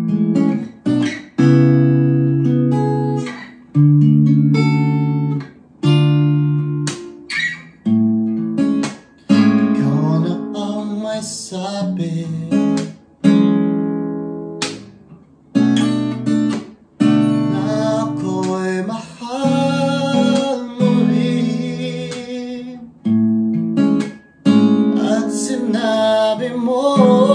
Sabi na ako'y mahal mo rin, at sinabi mo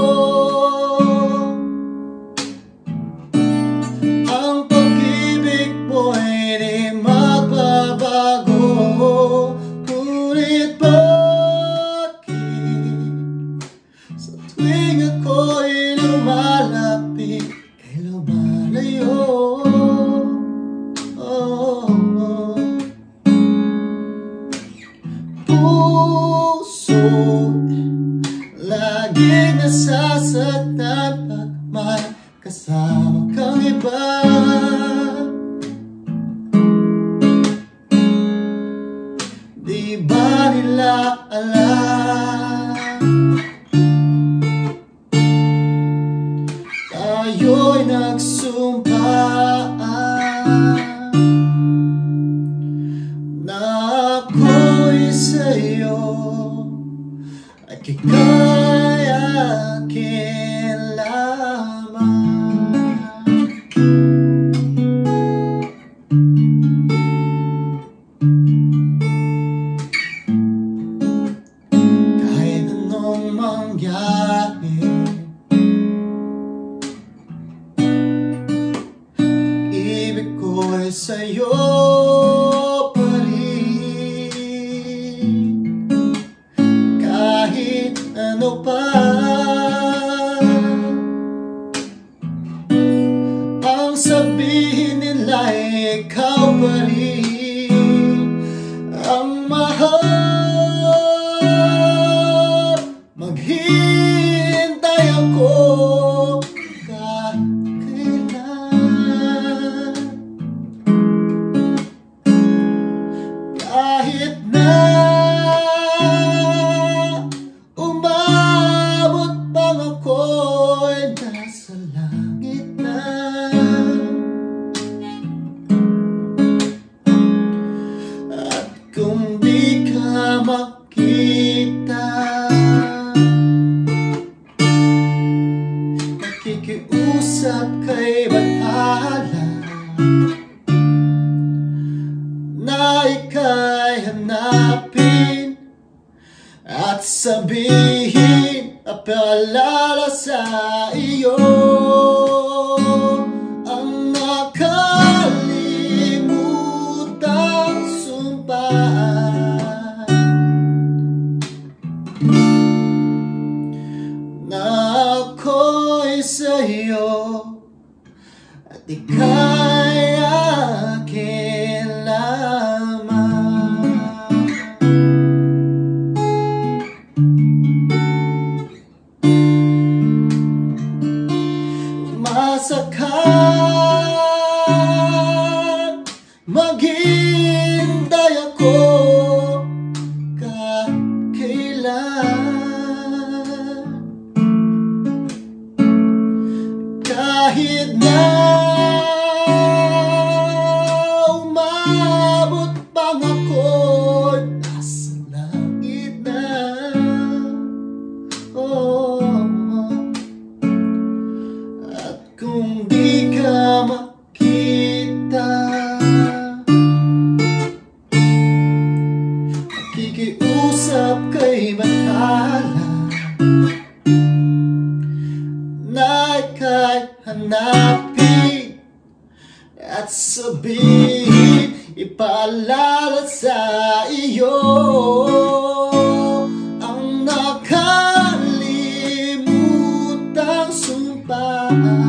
ang pag-ibig mo'y di magbabago. Ngunit sa tuwing ako'y lumalapit, kay lumalayo. Puso't laging nasasaktan pag may kasama kang iba. Di ba nila alam tayo'y nagsumpaan na ako'y sa'yo at ika'y akin lamang. Kahit anong mangyari, ibig ko'y sa'yo pa rin. Kahit ano pa ang sabihin nila, ikaw pa rin ang mahal. Maghihintay ako kahit na umabot pang ako'y nasa langit na. At kung di ka makita, nakikiusap kay Bathala na ika'y hanapin at sabihin, paalala sa iyo ang nakalimutang sumpaan na ako'y sa'yo at ika'y akin lamang. Masakan maghintay ako kailan, kahit na umabot pang ako'y nasa langit na. At kung di ka makita, nakikiusap kay Bathala na ika'y hanapin at sabihin, ipaalala sa iyo ang nakalimutang sumpaan